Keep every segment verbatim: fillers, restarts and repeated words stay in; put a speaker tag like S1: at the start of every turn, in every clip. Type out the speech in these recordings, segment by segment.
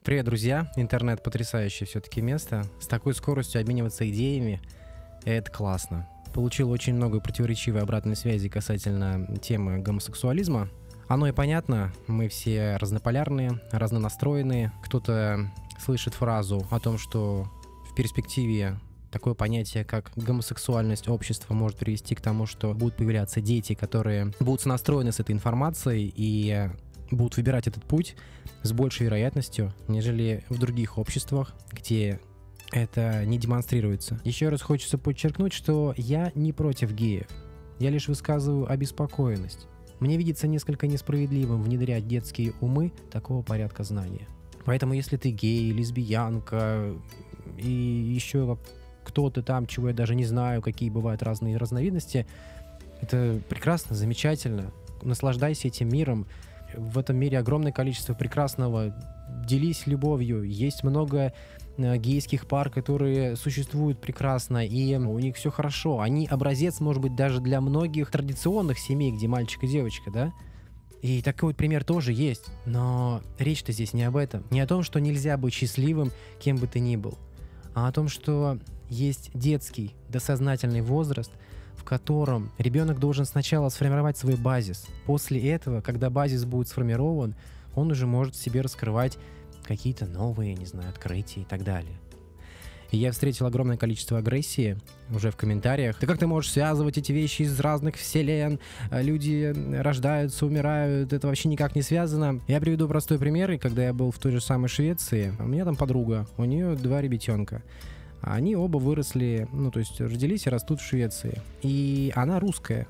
S1: Привет, друзья! Интернет потрясающее все-таки место. С такой скоростью обмениваться идеями — это классно. Получил очень много противоречивой обратной связи касательно темы гомосексуализма. Оно и понятно, мы все разнополярные, разнонастроенные. Кто-то слышит фразу о том, что в перспективе такое понятие, как гомосексуальность общества, может привести к тому, что будут появляться дети, которые будут сонастроены с этой информацией и будут выбирать этот путь с большей вероятностью, нежели в других обществах, где это не демонстрируется. Еще раз хочется подчеркнуть, что я не против геев. Я лишь высказываю обеспокоенность. Мне видится несколько несправедливым внедрять детские умы такого порядка знания. Поэтому если ты гей, лесбиянка и еще кто-то там, чего я даже не знаю, какие бывают разные разновидности, это прекрасно, замечательно. Наслаждайся этим миром. В этом мире огромное количество прекрасного. Делись любовью. Есть много э, гейских пар, которые существуют прекрасно, и у них все хорошо. Они образец, может быть, даже для многих традиционных семей, где мальчик и девочка, да? И такой вот пример тоже есть. Но речь-то здесь не об этом. Не о том, что нельзя быть счастливым, кем бы ты ни был, а о том, что есть детский досознательный возраст, в котором ребенок должен сначала сформировать свой базис. После этого, когда базис будет сформирован, он уже может в себе раскрывать какие-то новые, не знаю, открытия и так далее. И я встретил огромное количество агрессии уже в комментариях. Да как ты можешь связывать эти вещи из разных вселен? Люди рождаются, умирают, это вообще никак не связано. Я приведу простой пример. И когда я был в той же самой Швеции, у меня там подруга, у нее два ребятенка. Они оба выросли, ну, то есть родились и растут в Швеции. И она русская,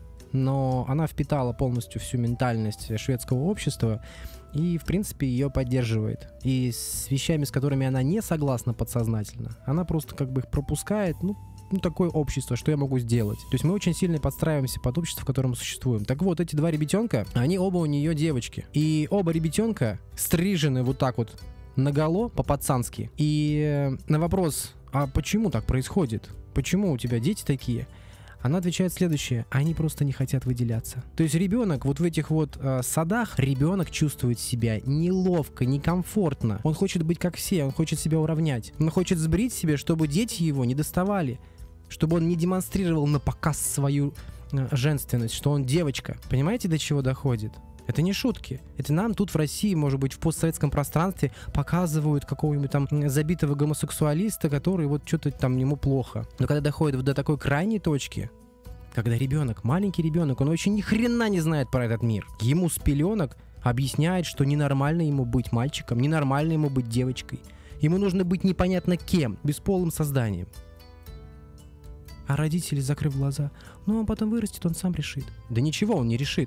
S1: но она впитала полностью всю ментальность шведского общества и, в принципе, ее поддерживает. И с вещами, с которыми она не согласна подсознательно, она просто как бы их пропускает, ну, ну, такое общество, что я могу сделать. То есть мы очень сильно подстраиваемся под общество, в котором мы существуем. Так вот, эти два ребятенка, они оба у нее девочки. И оба ребятенка стрижены вот так вот наголо, по-пацански. И на вопрос, а почему так происходит? Почему у тебя дети такие? Она отвечает следующее: они просто не хотят выделяться. То есть ребенок вот в этих вот э, садах, ребенок чувствует себя неловко, некомфортно. Он хочет быть как все, он хочет себя уравнять. Он хочет сбрить себе, чтобы дети его не доставали, чтобы он не демонстрировал на показ свою э, женственность, что он девочка. Понимаете, до чего доходит? Это не шутки. Это нам тут в России, может быть, в постсоветском пространстве показывают какого-нибудь там забитого гомосексуалиста, который вот что-то там ему плохо. Но когда доходит до такой крайней точки, когда ребенок, маленький ребенок, он вообще ни хрена не знает про этот мир. Ему с пеленок объясняет, что ненормально ему быть мальчиком, ненормально ему быть девочкой. Ему нужно быть непонятно кем, бесполым созданием. А родители, закрыв глаза, ну он потом вырастет, он сам решит. Да ничего он не решит.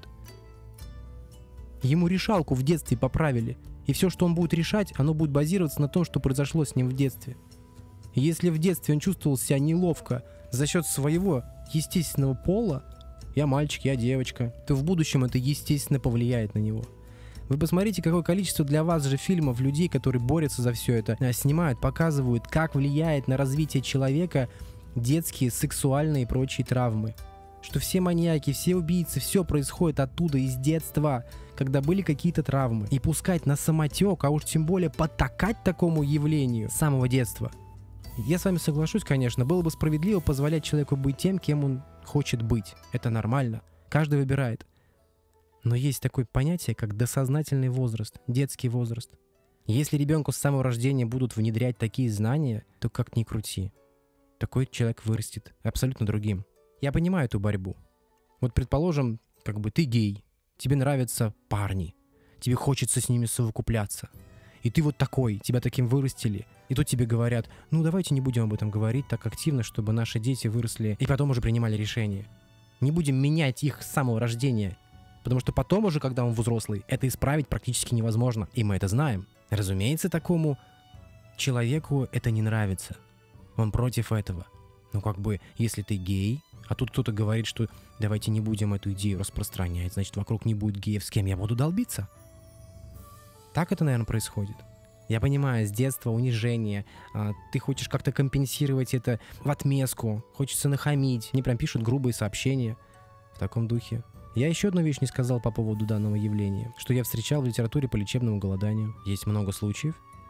S1: Ему решалку в детстве поправили, и все, что он будет решать, оно будет базироваться на том, что произошло с ним в детстве. И если в детстве он чувствовал себя неловко за счет своего естественного пола, я мальчик, я девочка, то в будущем это естественно повлияет на него. Вы посмотрите, какое количество для вас же фильмов людей, которые борются за все это, снимают, показывают, как влияет на развитие человека детские, сексуальные и прочие травмы. Что все маньяки, все убийцы, все происходит оттуда, из детства, когда были какие-то травмы. И пускать на самотек, а уж тем более потакать такому явлению с самого детства. Я с вами соглашусь, конечно, было бы справедливо позволять человеку быть тем, кем он хочет быть. Это нормально. Каждый выбирает. Но есть такое понятие, как досознательный возраст, детский возраст. Если ребенку с самого рождения будут внедрять такие знания, то как ни крути, такой человек вырастет абсолютно другим. Я понимаю эту борьбу. Вот, предположим, как бы ты гей, тебе нравятся парни, тебе хочется с ними совокупляться. И ты вот такой, тебя таким вырастили. И тут тебе говорят, ну давайте не будем об этом говорить так активно, чтобы наши дети выросли и потом уже принимали решения. Не будем менять их с самого рождения. Потому что потом уже, когда он взрослый, это исправить практически невозможно. И мы это знаем. Разумеется, такому человеку это не нравится. Он против этого. Ну как бы, если ты гей, а тут кто-то говорит, что давайте не будем эту идею распространять, значит, вокруг не будет геев, с кем я буду долбиться. Так это, наверное, происходит. Я понимаю, с детства унижение, а, ты хочешь как-то компенсировать это в отместку, хочется нахамить, мне прям пишут грубые сообщения в таком духе. Я еще одну вещь не сказал по поводу данного явления, что я встречал в литературе по лечебному голоданию. Есть много случаев,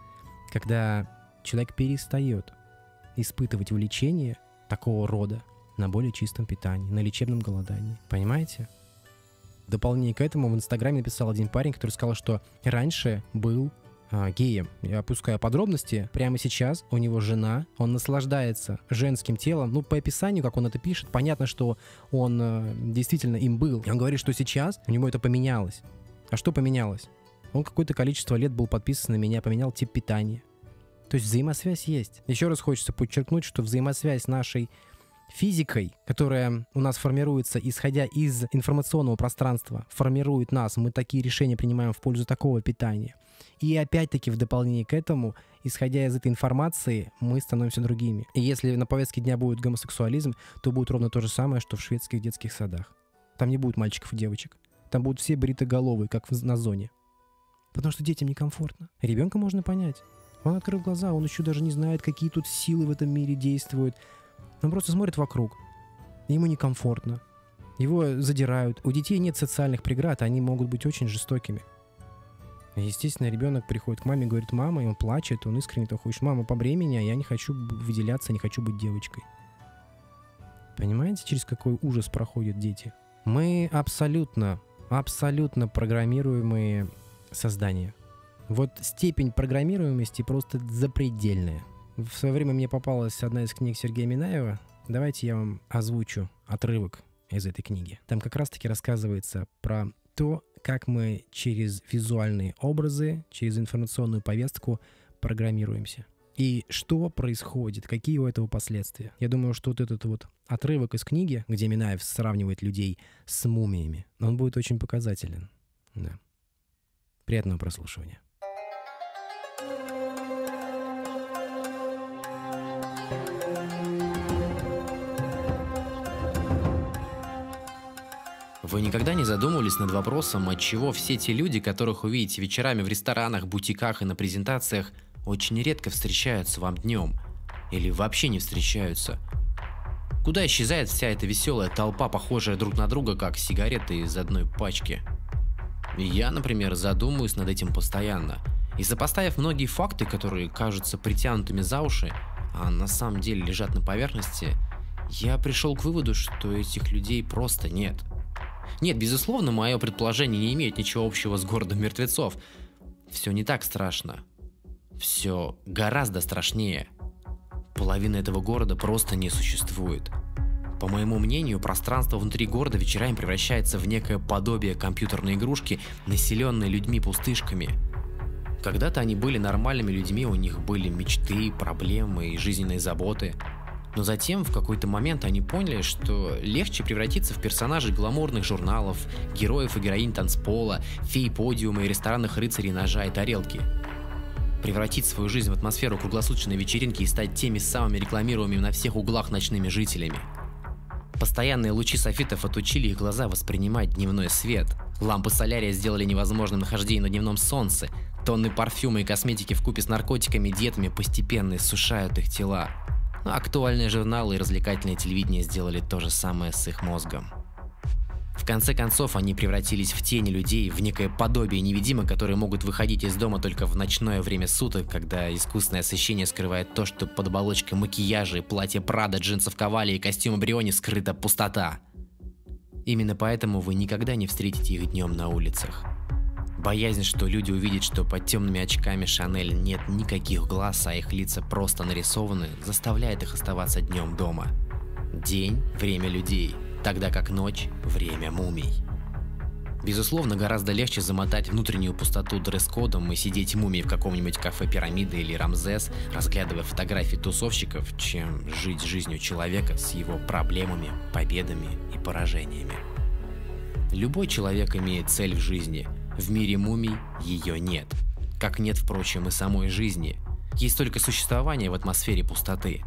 S1: когда человек перестает испытывать влечение такого рода на более чистом питании, на лечебном голодании. Понимаете? В дополнение к этому в Инстаграме написал один парень, который сказал, что раньше был а, геем. Я опускаю подробности. Прямо сейчас у него жена, он наслаждается женским телом. Ну, по описанию, как он это пишет, понятно, что он а, действительно им был. И он говорит, что сейчас у него это поменялось. А что поменялось? Он какое-то количество лет был подписан на меня, поменял тип питания. То есть взаимосвязь есть. Еще раз хочется подчеркнуть, что взаимосвязь с нашей физикой, которая у нас формируется, исходя из информационного пространства, формирует нас, мы такие решения принимаем в пользу такого питания. И опять-таки в дополнение к этому, исходя из этой информации, мы становимся другими. И если на повестке дня будет гомосексуализм, то будет ровно то же самое, что в шведских детских садах. Там не будет мальчиков и девочек. Там будут все бритоголовые, как на зоне. Потому что детям некомфортно. Ребенка можно понять. Он открыл глаза, он еще даже не знает, какие тут силы в этом мире действуют. Он просто смотрит вокруг. Ему некомфортно. Его задирают. У детей нет социальных преград, они могут быть очень жестокими. Естественно, ребенок приходит к маме и говорит: мама, и он плачет, он искренне то хочет: мама, побрей, а я не хочу выделяться, не хочу быть девочкой. Понимаете, через какой ужас проходят дети? Мы абсолютно, абсолютно программируемые создания. Вот степень программируемости просто запредельная. В свое время мне попалась одна из книг Сергея Минаева. Давайте я вам озвучу отрывок из этой книги. Там как раз-таки рассказывается про то, как мы через визуальные образы, через информационную повестку программируемся. И что происходит, какие у этого последствия. Я думаю, что вот этот вот отрывок из книги, где Минаев сравнивает людей с мумиями, он будет очень показателен. Да. Приятного прослушивания.
S2: Вы никогда не задумывались над вопросом, отчего все те люди, которых увидите вечерами в ресторанах, бутиках и на презентациях, очень редко встречаются вам днем? Или вообще не встречаются? Куда исчезает вся эта веселая толпа, похожая друг на друга, как сигареты из одной пачки? И я, например, задумываюсь над этим постоянно. И сопоставив многие факты, которые кажутся притянутыми за уши, а на самом деле лежат на поверхности, я пришел к выводу, что этих людей просто нет. Нет, безусловно, мое предположение не имеет ничего общего с городом мертвецов. Все не так страшно. Все гораздо страшнее. Половина этого города просто не существует. По моему мнению, пространство внутри города вечерами превращается в некое подобие компьютерной игрушки, населенной людьми-пустышками. Когда-то они были нормальными людьми, у них были мечты, проблемы и жизненные заботы. Но затем в какой-то момент они поняли, что легче превратиться в персонажей гламурных журналов, героев и героинь танцпола, фей подиума и ресторанных рыцарей ножа и тарелки. Превратить свою жизнь в атмосферу круглосуточной вечеринки и стать теми самыми рекламируемыми на всех углах ночными жителями. Постоянные лучи софитов отучили их глаза воспринимать дневной свет. Лампы солярия сделали невозможным нахождение на дневном солнце. Тонны парфюма и косметики вкупе с наркотиками и диетами постепенно иссушают их тела. Но актуальные журналы и развлекательное телевидение сделали то же самое с их мозгом. В конце концов, они превратились в тени людей, в некое подобие невидимок, которые могут выходить из дома только в ночное время суток, когда искусственное освещение скрывает то, что под оболочкой макияжа, платья Прада, джинсов Кавали и костюма Бриони скрыта пустота. Именно поэтому вы никогда не встретите их днем на улицах. Боязнь, что люди увидят, что под темными очками Шанель нет никаких глаз, а их лица просто нарисованы, заставляет их оставаться днем дома. День – время людей, тогда как ночь – время мумий. Безусловно, гораздо легче замотать внутреннюю пустоту дресс-кодом и сидеть мумией в каком-нибудь кафе «Пирамида» или «Рамзес», разглядывая фотографии тусовщиков, чем жить жизнью человека с его проблемами, победами и поражениями. Любой человек имеет цель в жизни. В мире мумий ее нет. Как нет, впрочем, и самой жизни. Есть только существование в атмосфере пустоты.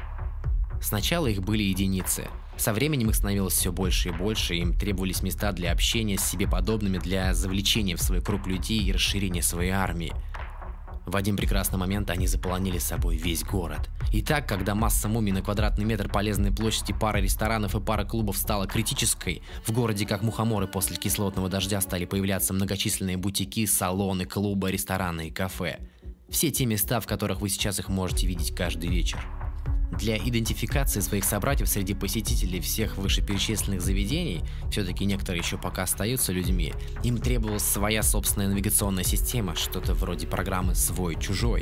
S2: Сначала их были единицы. Со временем их становилось все больше и больше, и им требовались места для общения с себе подобными, для завлечения в свой круг людей и расширения своей армии. В один прекрасный момент они заполонили собой весь город. И так, когда масса мумий на квадратный метр полезной площади, пара ресторанов и пара клубов стала критической, в городе как мухоморы после кислотного дождя стали появляться многочисленные бутики, салоны, клубы, рестораны и кафе. Все те места, в которых вы сейчас их можете видеть каждый вечер. Для идентификации своих собратьев среди посетителей всех вышеперечисленных заведений, все-таки некоторые еще пока остаются людьми, им требовалась своя собственная навигационная система, что-то вроде программы «Свой-чужой».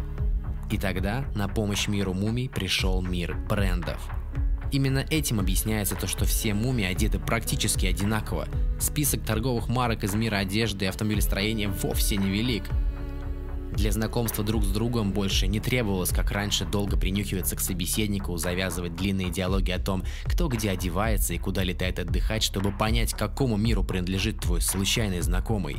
S2: И тогда на помощь миру мумий пришел мир брендов. Именно этим объясняется то, что все мумии одеты практически одинаково. Список торговых марок из мира одежды и автомобилестроения вовсе не велик. Для знакомства друг с другом больше не требовалось, как раньше, долго принюхиваться к собеседнику, завязывать длинные диалоги о том, кто где одевается и куда летает отдыхать, чтобы понять, к какому миру принадлежит твой случайный знакомый.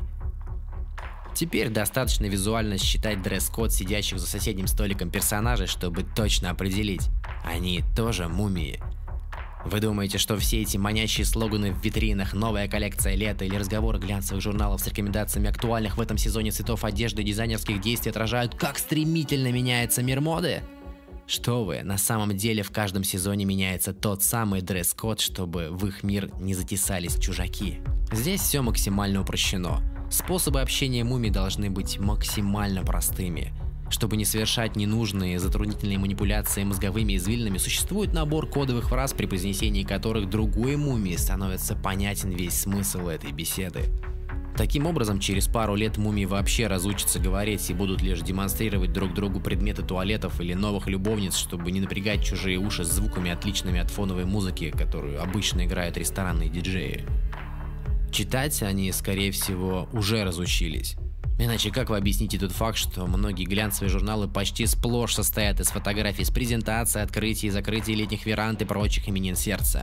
S2: Теперь достаточно визуально считать дресс-код сидящих за соседним столиком персонажей, чтобы точно определить – они тоже мумии. Вы думаете, что все эти манящие слоганы в витринах, новая коллекция лета или разговоры глянцевых журналов с рекомендациями актуальных в этом сезоне цветов одежды и дизайнерских действий отражают, как стремительно меняется мир моды? Что вы, на самом деле в каждом сезоне меняется тот самый дресс-код, чтобы в их мир не затесались чужаки. Здесь все максимально упрощено. Способы общения мумий должны быть максимально простыми. Чтобы не совершать ненужные затруднительные манипуляции мозговыми извилинами, существует набор кодовых фраз, при произнесении которых другой мумии становится понятен весь смысл этой беседы. Таким образом, через пару лет мумии вообще разучатся говорить и будут лишь демонстрировать друг другу предметы туалетов или новых любовниц, чтобы не напрягать чужие уши звуками, отличными от фоновой музыки, которую обычно играют ресторанные диджеи. Читать они, скорее всего, уже разучились. Иначе как вы объясните тот факт, что многие глянцевые журналы почти сплошь состоят из фотографий с презентацией, открытий и закрытий летних веранд и прочих именин сердца?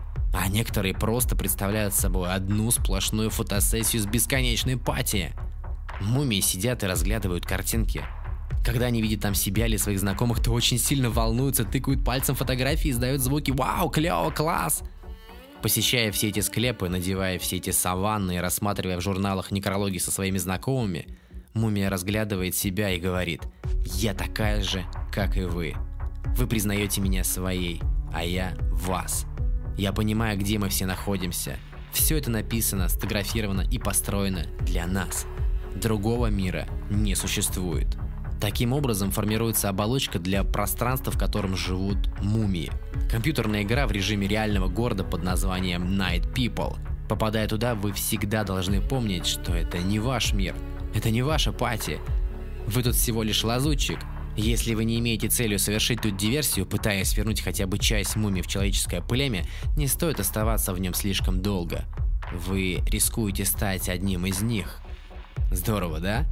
S2: А некоторые просто представляют собой одну сплошную фотосессию с бесконечной пати. Мумии сидят и разглядывают картинки. Когда они видят там себя или своих знакомых, то очень сильно волнуются, тыкают пальцем фотографии и издают звуки «Вау, клево, класс!». Посещая все эти склепы, надевая все эти саванны и рассматривая в журналах некрологи со своими знакомыми, мумия разглядывает себя и говорит: «Я такая же, как и вы. Вы признаете меня своей, а я вас. Я понимаю, где мы все находимся. Все это написано, сфотографировано и построено для нас. Другого мира не существует». Таким образом формируется оболочка для пространства, в котором живут мумии. Компьютерная игра в режиме реального города под названием Night People. Попадая туда, вы всегда должны помнить, что это не ваш мир, это не ваша пати. Вы тут всего лишь лазутчик. Если вы не имеете целью совершить тут диверсию, пытаясь вернуть хотя бы часть мумий в человеческое племя, не стоит оставаться в нем слишком долго. Вы рискуете стать одним из них. Здорово, да?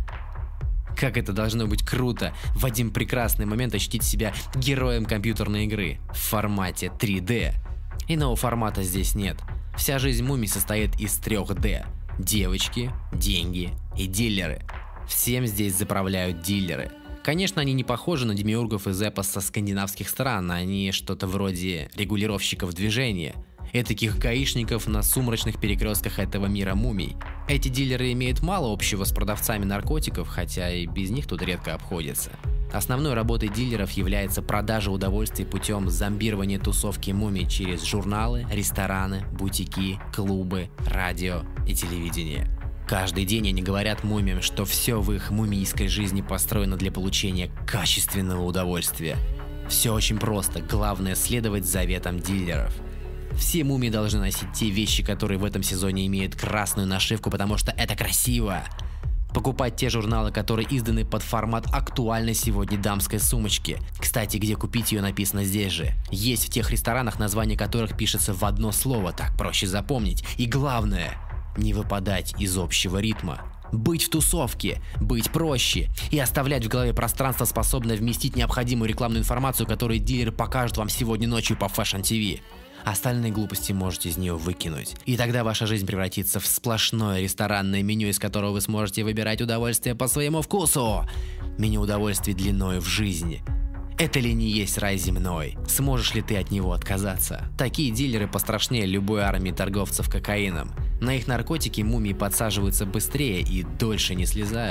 S2: Как это должно быть круто в один прекрасный момент ощутить себя героем компьютерной игры в формате три дэ. Иного формата здесь нет. Вся жизнь мумий состоит из трех дэ. Девочки, деньги и дилеры. Всем здесь заправляют дилеры. Конечно, они не похожи на демиургов из эпоса скандинавских стран, они что-то вроде регулировщиков движения. Этаких гаишников на сумрачных перекрестках этого мира мумий. Эти дилеры имеют мало общего с продавцами наркотиков, хотя и без них тут редко обходятся. Основной работой дилеров является продажа удовольствий путем зомбирования тусовки мумий через журналы, рестораны, бутики, клубы, радио и телевидение. Каждый день они говорят мумиям, что все в их мумийской жизни построено для получения качественного удовольствия. Все очень просто, главное следовать заветам дилеров. Все мумии должны носить те вещи, которые в этом сезоне имеют красную нашивку, потому что это красиво. Покупать те журналы, которые изданы под формат актуальной сегодня дамской сумочки. Кстати, где купить ее написано здесь же. Есть в тех ресторанах, название которых пишется в одно слово, так проще запомнить. И главное, не выпадать из общего ритма. Быть в тусовке, быть проще и оставлять в голове пространство, способное вместить необходимую рекламную информацию, которую дилеры покажут вам сегодня ночью по Fashion ти ви. Остальные глупости можете из нее выкинуть. И тогда ваша жизнь превратится в сплошное ресторанное меню, из которого вы сможете выбирать удовольствие по своему вкусу. Меню удовольствий длиною в жизнь. Это ли не есть рай земной? Сможешь ли ты от него отказаться? Такие дилеры пострашнее любой армии торговцев кокаином. На их наркотики мумии подсаживаются быстрее и дольше не слезают.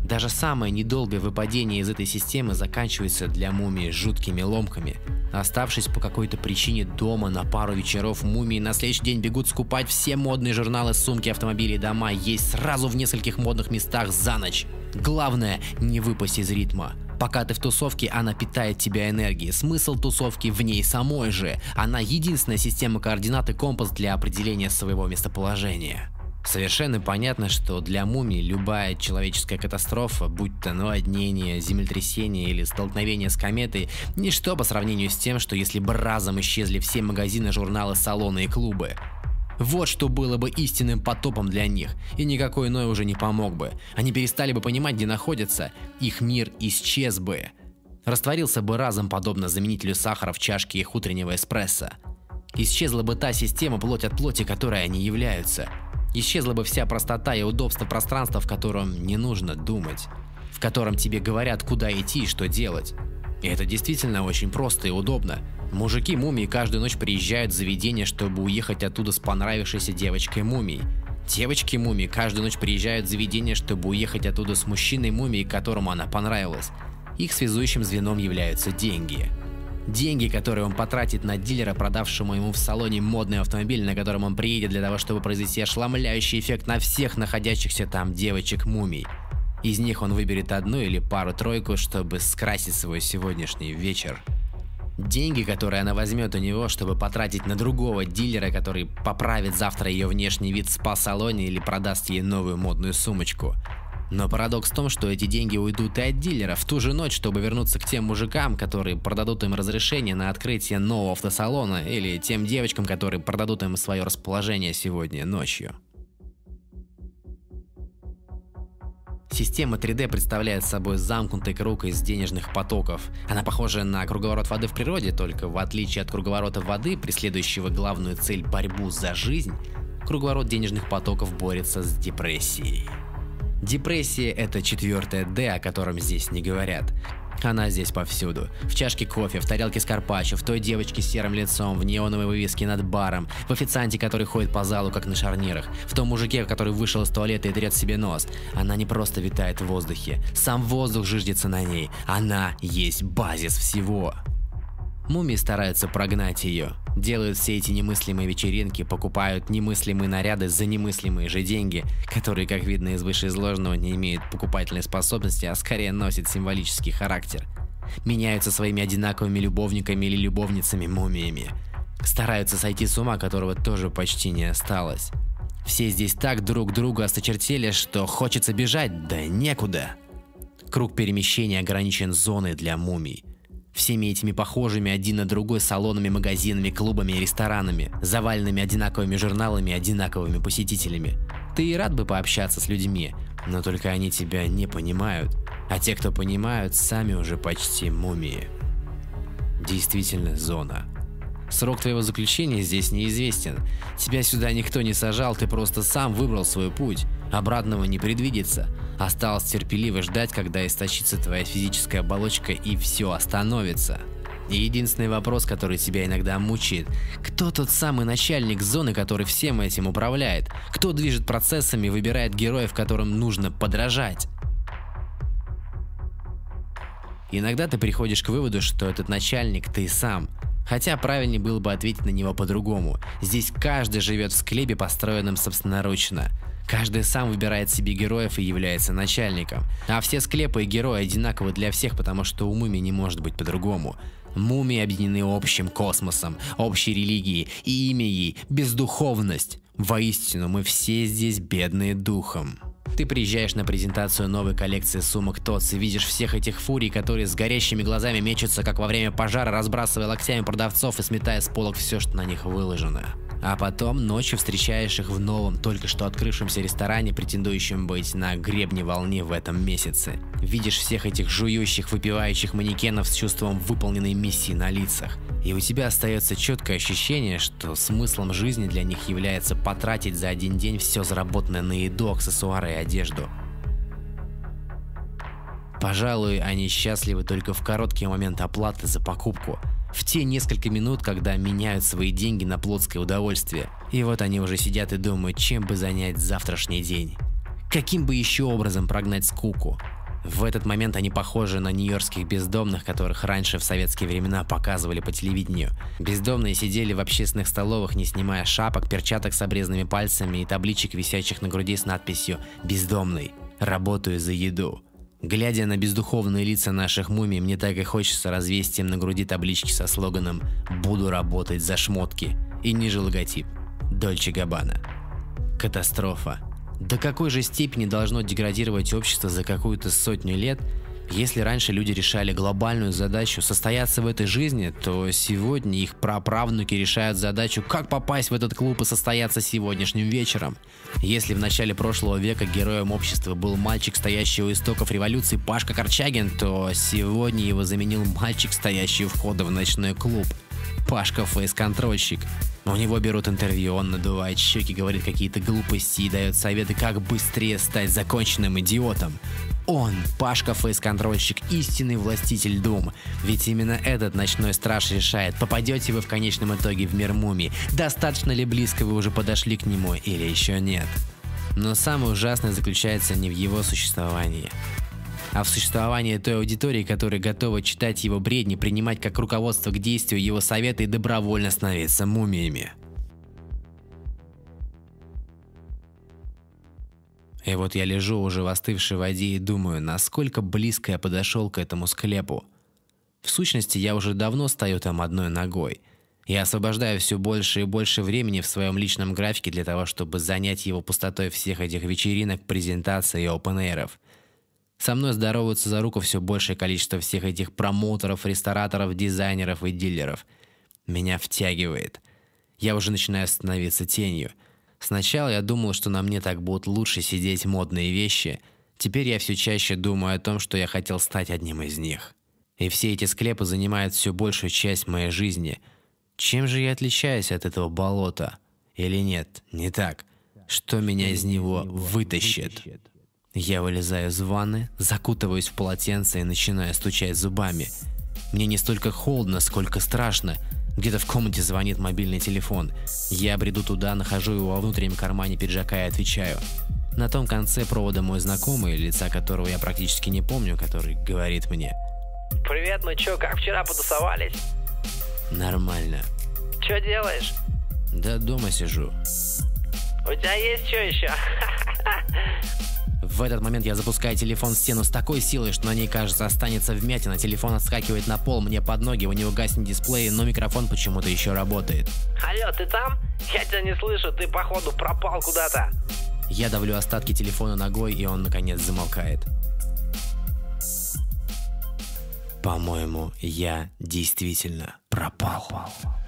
S2: Даже самое недолгое выпадение из этой системы заканчивается для мумии жуткими ломками. Оставшись по какой-то причине дома на пару вечеров, мумии на следующий день бегут скупать все модные журналы, сумки, автомобили и дома, есть сразу в нескольких модных местах за ночь. Главное, не выпасть из ритма. Пока ты в тусовке, она питает тебя энергией. Смысл тусовки в ней самой же. Она единственная система координат и компас для определения своего местоположения. Совершенно понятно, что для мумий любая человеческая катастрофа, будь то наводнение, землетрясение или столкновение с кометой, ничто по сравнению с тем, что если бы разом исчезли все магазины, журналы, салоны и клубы. Вот что было бы истинным потопом для них, и никакой иной уже не помог бы. Они перестали бы понимать, где находятся, их мир исчез бы. Растворился бы разом, подобно заменителю сахара в чашке их утреннего эспрессо. Исчезла бы та система плоть от плоти, которой они являются. Исчезла бы вся простота и удобство пространства, в котором не нужно думать, в котором тебе говорят, куда идти и что делать. И это действительно очень просто и удобно. Мужики-мумии каждую ночь приезжают в заведение, чтобы уехать оттуда с понравившейся девочкой-мумией. Девочки-мумии каждую ночь приезжают в заведение, чтобы уехать оттуда с мужчиной-мумией, которому она понравилась. Их связующим звеном являются деньги. Деньги, которые он потратит на дилера, продавшему ему в салоне модный автомобиль, на котором он приедет для того, чтобы произвести ошеломляющий эффект на всех находящихся там девочек-мумий. Из них он выберет одну или пару-тройку, чтобы скрасить свой сегодняшний вечер. Деньги, которые она возьмет у него, чтобы потратить на другого дилера, который поправит завтра ее внешний вид в спа-салоне или продаст ей новую модную сумочку. Но парадокс в том, что эти деньги уйдут и от дилера в ту же ночь, чтобы вернуться к тем мужикам, которые продадут им разрешение на открытие нового автосалона, или тем девочкам, которые продадут им свое расположение сегодня ночью. Система три дэ представляет собой замкнутый круг из денежных потоков. Она похожа на круговорот воды в природе, только в отличие от круговорота воды, преследующего главную цель – борьбу за жизнь, круговорот денежных потоков борется с депрессией. Депрессия – это четвертое дэ, о котором здесь не говорят. Она здесь повсюду. В чашке кофе, в тарелке с карпаччо, в той девочке с серым лицом, в неоновой вывеске над баром, в официанте, который ходит по залу как на шарнирах, в том мужике, который вышел из туалета и трет себе нос. Она не просто витает в воздухе. Сам воздух жиждется на ней. Она есть базис всего. Мумии стараются прогнать ее. Делают все эти немыслимые вечеринки, покупают немыслимые наряды за немыслимые же деньги, которые, как видно из вышеизложенного, не имеют покупательной способности, а скорее носят символический характер. Меняются своими одинаковыми любовниками или любовницами-мумиями. Стараются сойти с ума, которого тоже почти не осталось. Все здесь так друг другу осточертели, что хочется бежать, да некуда. Круг перемещения ограничен зоной для мумий. Всеми этими похожими один на другой салонами, магазинами, клубами и ресторанами, заваленными одинаковыми журналами и одинаковыми посетителями. Ты и рад бы пообщаться с людьми, но только они тебя не понимают, а те, кто понимают, сами уже почти мумии. Действительно зона. Срок твоего заключения здесь неизвестен. Тебя сюда никто не сажал, ты просто сам выбрал свой путь. Обратного не предвидится. Осталось терпеливо ждать, когда истощится твоя физическая оболочка и все остановится. И единственный вопрос, который тебя иногда мучает: кто тот самый начальник зоны, который всем этим управляет? Кто движет процессами и выбирает героев, которым нужно подражать? Иногда ты приходишь к выводу, что этот начальник ты сам. Хотя правильнее было бы ответить на него по-другому. Здесь каждый живет в склепе, построенном собственноручно. Каждый сам выбирает себе героев и является начальником. А все склепы и герои одинаковы для всех, потому что у мумий не может быть по-другому. Мумии объединены общим космосом, общей религией, и имя ей – бездуховность. Воистину, мы все здесь бедные духом. Ты приезжаешь на презентацию новой коллекции сумок Тотс и видишь всех этих фурий, которые с горящими глазами мечутся, как во время пожара, разбрасывая локтями продавцов и сметая с полок все, что на них выложено. А потом ночью встречаешь их в новом, только что открывшемся ресторане, претендующем быть на гребне волны в этом месяце. Видишь всех этих жующих, выпивающих манекенов с чувством выполненной миссии на лицах. И у тебя остается четкое ощущение, что смыслом жизни для них является потратить за один день все заработанное на еду, аксессуары и одежду. Пожалуй, они счастливы только в короткий момент оплаты за покупку. В те несколько минут, когда меняют свои деньги на плотское удовольствие. И вот они уже сидят и думают, чем бы занять завтрашний день. Каким бы еще образом прогнать скуку. В этот момент они похожи на нью-йоркских бездомных, которых раньше в советские времена показывали по телевидению. Бездомные сидели в общественных столовых, не снимая шапок, перчаток с обрезанными пальцами и табличек, висящих на груди с надписью «Бездомный. Работаю за еду». Глядя на бездуховные лица наших мумий, мне так и хочется развесить им на груди таблички со слоганом «Буду работать за шмотки» и ниже логотип «Дольче Габбана». Катастрофа. До какой же степени должно деградировать общество за какую-то сотню лет? Если раньше люди решали глобальную задачу состояться в этой жизни, то сегодня их праправнуки решают задачу, как попасть в этот клуб и состояться сегодняшним вечером. Если в начале прошлого века героем общества был мальчик, стоящий у истоков революции Пашка Корчагин, то сегодня его заменил мальчик, стоящий у входа в ночной клуб. Пашка фейс-контрольщик. У него берут интервью, он надувает щеки, говорит какие-то глупости и дает советы, как быстрее стать законченным идиотом. Он, Пашка фейс-контрольщик, истинный властитель дум. Ведь именно этот ночной страж решает, попадете вы в конечном итоге в мир мумий, достаточно ли близко вы уже подошли к нему или еще нет. Но самое ужасное заключается не в его существовании, а в существовании той аудитории, которая готова читать его бредни, принимать как руководство к действию его советы и добровольно становиться мумиями. И вот я лежу уже в остывшей воде и думаю, насколько близко я подошел к этому склепу. В сущности, я уже давно стою там одной ногой. Я освобождаю все больше и больше времени в своем личном графике для того, чтобы занять его пустотой всех этих вечеринок, презентаций и опен-эйров. Со мной здороваются за руку все большее количество всех этих промоутеров, рестораторов, дизайнеров и дилеров. Меня втягивает. Я уже начинаю становиться тенью. Сначала я думал, что на мне так будут лучше сидеть модные вещи. Теперь я все чаще думаю о том, что я хотел стать одним из них. И все эти склепы занимают все большую часть моей жизни. Чем же я отличаюсь от этого болота? Или нет, не так? Что меня из него вытащит? Я вылезаю из ванны, закутываюсь в полотенце и начинаю стучать зубами. Мне не столько холодно, сколько страшно. Где-то в комнате звонит мобильный телефон. Я бреду туда, нахожу его во внутреннем кармане пиджака и отвечаю. На том конце провода мой знакомый, лица которого я практически не помню, который говорит мне:
S3: «Привет, ну чё, как вчера потусовались?»
S2: «Нормально».
S3: «Чё делаешь?»
S2: «Да дома сижу».
S3: «У тебя есть чё еще?»
S2: В этот момент я запускаю телефон в стену с такой силой, что на ней, кажется, останется вмятина. Телефон отскакивает на пол мне под ноги, у него гаснет дисплей, но микрофон почему-то еще работает.
S3: «Алло, ты там? Я тебя не слышу, ты походу пропал куда-то».
S2: Я давлю остатки телефона ногой, и он наконец замолкает. По-моему, я действительно пропал.